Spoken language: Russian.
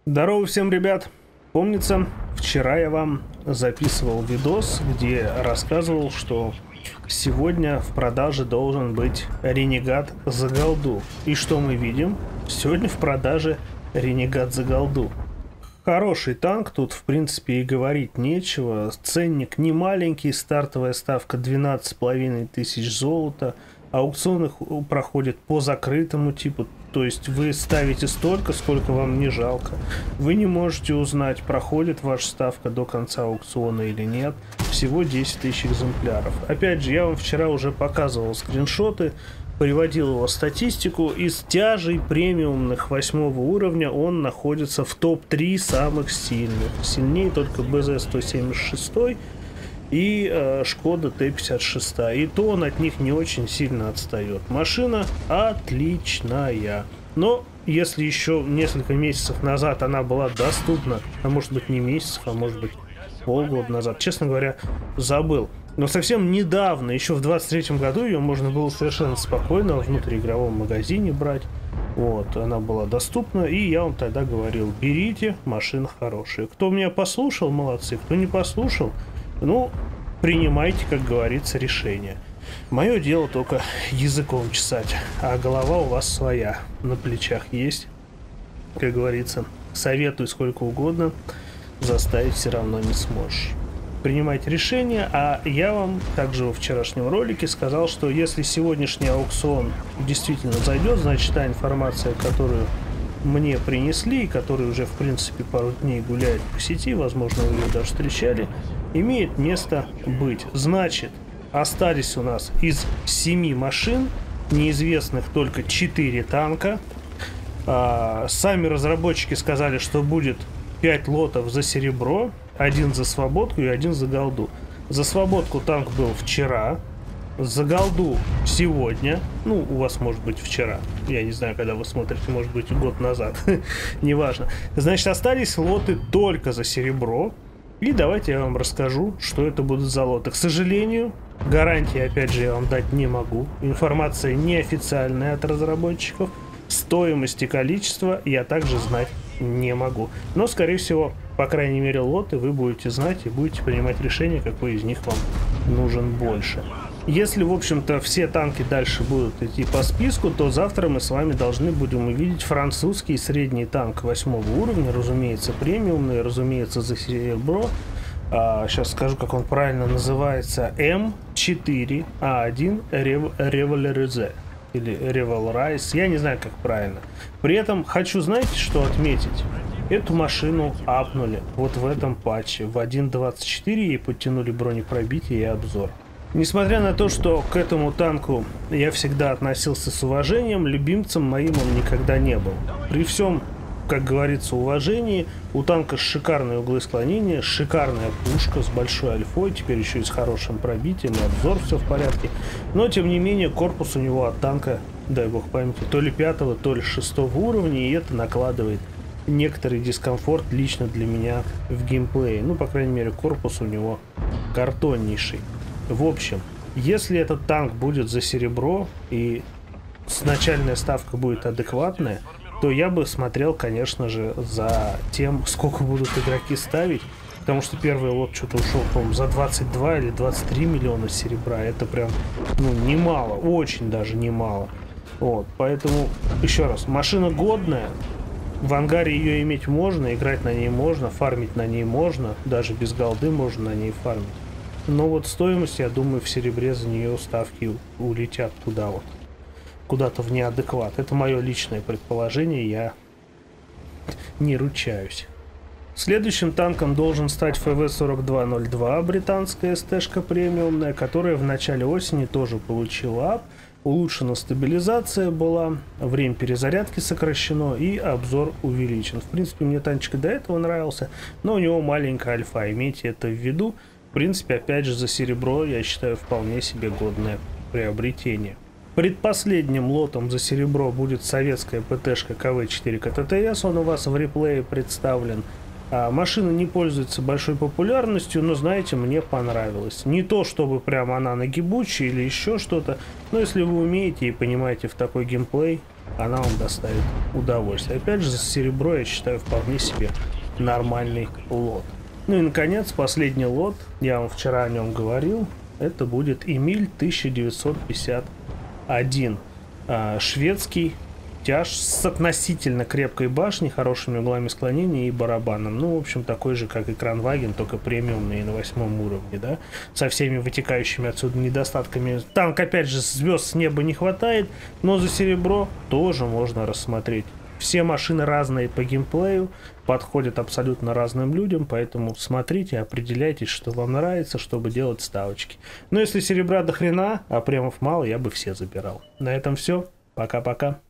Здорово всем, ребят! Помнится, вчера я вам записывал видос, где рассказывал, что сегодня в продаже должен быть Ренегат за голду. И что мы видим? Сегодня в продаже Ренегат за голду. Хороший танк, тут в принципе и говорить нечего. Ценник не маленький, стартовая ставка 12 500 золота. Аукцион их проходит по закрытому типу, то есть вы ставите столько, сколько вам не жалко. Вы не можете узнать, проходит ваша ставка до конца аукциона или нет. Всего 10 000 экземпляров. Опять же, я вам вчера уже показывал скриншоты, приводил его статистику. Из тяжей премиумных 8 уровня он находится в топ-3 самых сильных. Сильнее только БЗ-176 и Шкода Т-56. И то он от них не очень сильно отстает. Машина отличная. Но если еще несколько месяцев назад она была доступна, а может быть не месяцев, а может быть полгода назад, честно говоря, забыл. Но совсем недавно, еще в 23-м году, ее можно было совершенно спокойно в внутриигровом магазине брать. Вот, она была доступна, и я вам тогда говорил, берите, машина хорошая. Кто меня послушал, молодцы, кто не послушал, ну, принимайте, как говорится, решение. Мое дело только языком чесать, а голова у вас своя, на плечах есть. Как говорится, советую сколько угодно, заставить все равно не сможешь. Принимайте решение, а я вам также во вчерашнем ролике сказал, что если сегодняшний аукцион действительно зайдет, значит та информация, которую мне принесли, и которая уже в принципе пару дней гуляет по сети, возможно вы ее даже встречали, имеет место быть. Значит, остались у нас из 7 машин, неизвестных только 4 танка. Сами разработчики сказали, что будет 5 лотов за серебро, 1 за свободку и 1 за голду. За свободку танк был вчера, за голду сегодня, ну, у вас может быть вчера, я не знаю, когда вы смотрите, может быть год назад, неважно. Значит, остались лоты только за серебро. И давайте я вам расскажу, что это будут за лоты. К сожалению, гарантии, опять же, я вам дать не могу. Информация неофициальная от разработчиков. Стоимость и количество я также знать не могу. Но, скорее всего, по крайней мере, лоты вы будете знать и будете принимать решение, какой из них вам нужен больше. Если, в общем-то, все танки дальше будут идти по списку, то завтра мы с вами должны будем увидеть французский средний танк 8 уровня, разумеется, премиумный, разумеется, за серебро. Сейчас скажу, как он правильно называется. М4А1 Революзе или Револрайс, я не знаю, как правильно. При этом хочу, знаете, что отметить? Эту машину апнули вот в этом патче. В 1.24 ей подтянули бронепробитие и обзор. Несмотря на то, что к этому танку я всегда относился с уважением, любимцем моим он никогда не был. При всем, как говорится, уважении, у танка шикарные углы склонения, шикарная пушка с большой альфой, теперь еще и с хорошим пробитием, и обзор, все в порядке. Но, тем не менее, корпус у него от танка, дай бог памяти, то ли 5-го, то ли 6-го уровня, и это накладывает некоторый дискомфорт лично для меня в геймплее. Ну, по крайней мере, корпус у него картоннейший. В общем, если этот танк будет за серебро и начальная ставка будет адекватная, то я бы смотрел, конечно же, за тем, сколько будут игроки ставить. Потому что первый лот что-то ушел, по-моему, за 22 или 23 миллиона серебра. Это прям, ну, немало, очень даже немало. Вот, поэтому, еще раз, машина годная. В ангаре ее иметь можно, играть на ней можно, фармить на ней можно. Даже без голды можно на ней фармить. Но вот стоимость, я думаю, в серебре за нее ставки улетят туда вот. Куда-то в неадекват. Это мое личное предположение, я не ручаюсь. Следующим танком должен стать ФВ-4202, британская СТ-шка премиумная, которая в начале осени тоже получила ап. Улучшена стабилизация была, время перезарядки сокращено и обзор увеличен. В принципе, мне танчик до этого нравился, но у него маленькая альфа, имейте это в виду. В принципе, опять же, за серебро, я считаю, вполне себе годное приобретение. Предпоследним лотом за серебро будет советская ПТ-шка КВ-4 КТТС, он у вас в реплее представлен. Машина не пользуется большой популярностью, но, знаете, мне понравилось. Не то, чтобы прямо она нагибучая или еще что-то, но если вы умеете и понимаете в такой геймплей, она вам доставит удовольствие. Опять же, за серебро я считаю вполне себе нормальный лот. Ну и, наконец, последний лот, я вам вчера о нем говорил, это будет Эмиль 1951. Шведский тяж с относительно крепкой башней, хорошими углами склонения и барабаном. Ну, в общем, такой же, как и Кранваген, только премиумный и на 8 уровне, да, со всеми вытекающими отсюда недостатками. Танк, опять же, звезд с неба не хватает, но за серебро тоже можно рассмотреть. Все машины разные по геймплею, подходят абсолютно разным людям, поэтому смотрите, определяйтесь, что вам нравится, чтобы делать ставочки. Но если серебра до хрена, а премов мало, я бы все забирал. На этом все. Пока-пока.